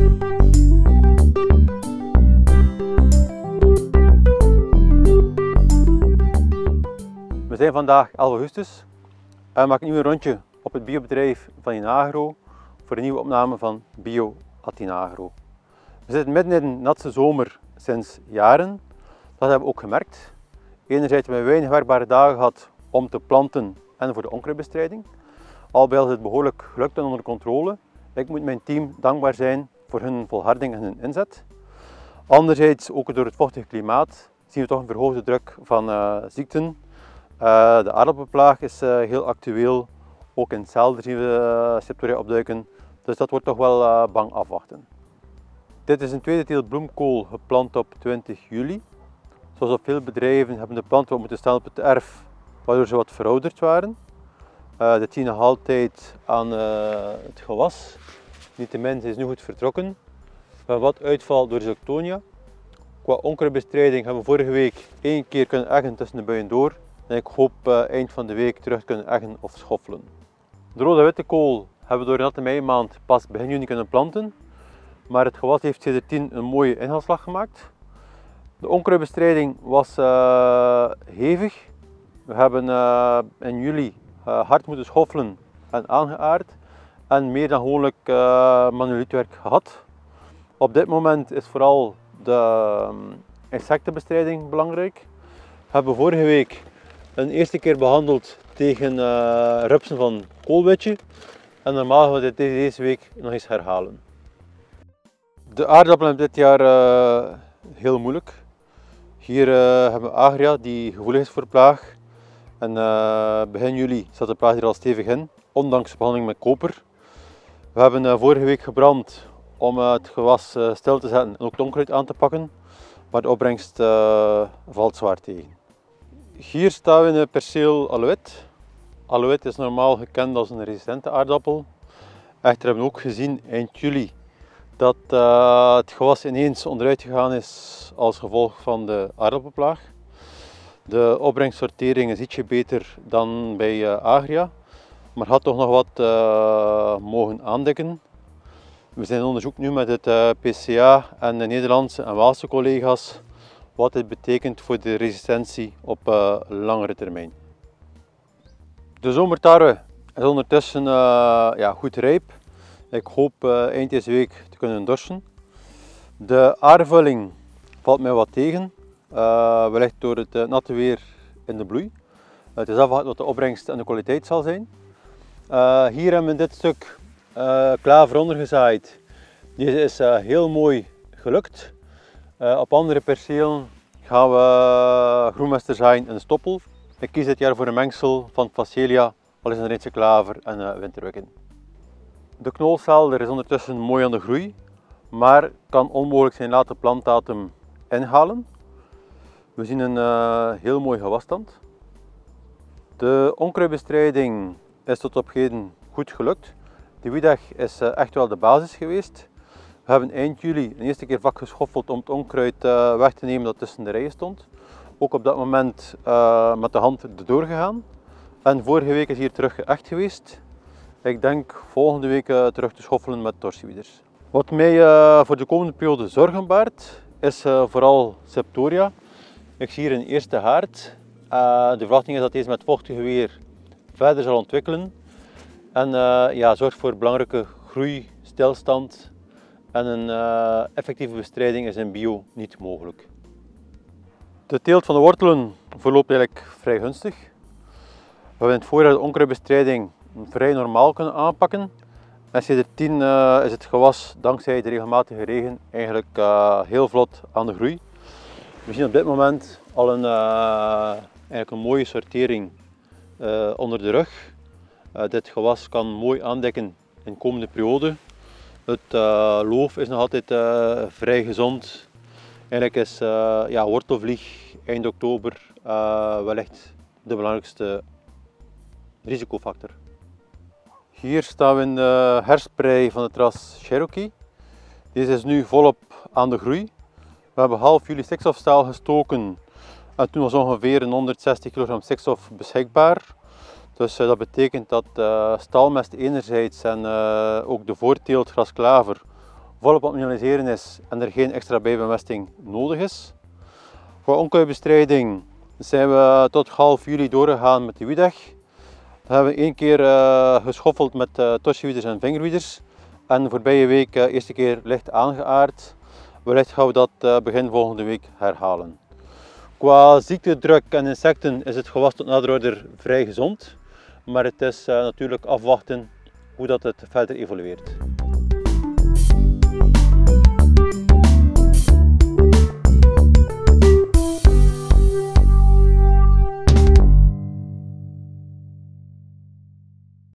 We zijn vandaag 11 augustus en we maken nu een rondje op het biobedrijf van Inagro voor een nieuwe opname van Bio at Inagro. We zitten midden in een natste zomer sinds jaren. Dat hebben we ook gemerkt. Enerzijds hebben we weinig werkbare dagen gehad om te planten en voor de onkruidbestrijding. Al bij al is het behoorlijk gelukt en onder controle. Ik moet mijn team dankbaar zijn voor hun volharding en hun inzet. Anderzijds, ook door het vochtige klimaat, zien we toch een verhoogde druk van ziekten. De aardappelplaag is heel actueel, ook in het zelder zien we Septoria opduiken, dus dat wordt toch wel bang afwachten. Dit is een tweede teelt bloemkool geplant op 20 juli. Zoals op veel bedrijven hebben de planten moeten staan op het erf, waardoor ze wat verouderd waren. Dat zie je nog altijd aan het gewas. Niettemin, ze is nu goed vertrokken. We hebben wat uitval door zootonia. Qua onkruidbestrijding hebben we vorige week 1 keer kunnen eggen tussen de buien door. En ik hoop eind van de week terug kunnen eggen of schoffelen. De rode witte kool hebben we door de natte meimaand pas begin juni kunnen planten. Maar het gewas heeft sindsdien een mooie inhaalslag gemaakt. De onkruidbestrijding was hevig. We hebben in juli hard moeten schoffelen en aangeaard. En meer dan gewoonlijk manueel werk gehad. Op dit moment is vooral de insectenbestrijding belangrijk. We hebben vorige week een eerste keer behandeld tegen rupsen van koolwitje. En normaal gaan we dit deze week nog eens herhalen. De aardappelen hebben dit jaar heel moeilijk. Hier hebben we Agria die gevoelig is voor plaag. En begin juli zat de plaag er al stevig in, ondanks de behandeling met koper. We hebben vorige week gebrand om het gewas stil te zetten en ook het onkruid aan te pakken. Maar de opbrengst valt zwaar tegen. Hier staan we in een perceel alouette. Alouette is normaal gekend als een resistente aardappel. Echter hebben we ook gezien eind juli dat het gewas ineens onderuit gegaan is als gevolg van de aardappelplaag. De opbrengstsortering is ietsje beter dan bij Agria, maar had toch nog wat mogen aandikken. We zijn in onderzoek nu met het PCA en de Nederlandse en Waalse collega's wat dit betekent voor de resistentie op langere termijn. De zomertarwe is ondertussen goed rijp. Ik hoop eind deze week te kunnen dorsen. De aardvulling valt mij wat tegen, wellicht door het natte weer in de bloei. Het is afwachten wat de opbrengst en de kwaliteit zal zijn. Hier hebben we dit stuk klaver ondergezaaid. Deze is heel mooi gelukt. Op andere percelen gaan we groenmester zaaien in de stoppel. Ik kies dit jaar voor een mengsel van Phacelia, Wallisenrijnse klaver en winterwikken. De knolselder is ondertussen mooi aan de groei, maar kan onmogelijk zijn late plantdatum inhalen. We zien een heel mooi gewasstand. De onkruidbestrijding is tot op heden goed gelukt. De wieddag is echt wel de basis geweest. We hebben eind juli de eerste keer vak geschoffeld om het onkruid weg te nemen dat tussen de rijen stond. Ook op dat moment met de hand erdoor gegaan. En vorige week is hier terug geëcht geweest. Ik denk volgende week terug te schoffelen met torsiewiders. Wat mij voor de komende periode zorgen baart is vooral Septoria. Ik zie hier een eerste haard. De verwachting is dat deze met vochtige weer verder zal ontwikkelen. En zorgt voor belangrijke groei, stilstand. En een effectieve bestrijding is in bio niet mogelijk. De teelt van de wortelen verloopt eigenlijk vrij gunstig. We hebben in het voorjaar de onkruidbestrijding vrij normaal kunnen aanpakken. En sindsdien is het gewas dankzij de regelmatige regen eigenlijk heel vlot aan de groei. We zien op dit moment al een mooie sortering onder de rug. Dit gewas kan mooi aandekken in de komende periode. Het loof is nog altijd vrij gezond. Eigenlijk is wortelvlieg eind oktober wellicht de belangrijkste risicofactor. Hier staan we in de herfstprei van het ras Cherokee. Deze is nu volop aan de groei. We hebben half juli stikstofstaal gestoken en toen was ongeveer een 160 kg stikstof beschikbaar. Dus dat betekent dat staalmest enerzijds en ook de voorteelt grasklaver volop aan het minimaliseren is en er geen extra bijbemesting nodig is. Voor onkruidbestrijding zijn we tot half juli doorgegaan met de wiedeg. Dan hebben we 1 keer geschoffeld met tosjewieders en vingerwieders. En de voorbije week eerste keer licht aangeaard. Wellicht gaan we dat begin volgende week herhalen. Qua ziektedruk en insecten is het gewas tot nader order vrij gezond. Maar het is natuurlijk afwachten hoe dat het verder evolueert.